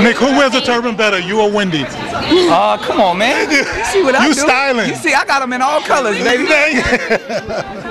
Nick, who wears a turban better, you or Wendy? Come on, man. You see what I do? You styling. You see, I got them in all colors, baby.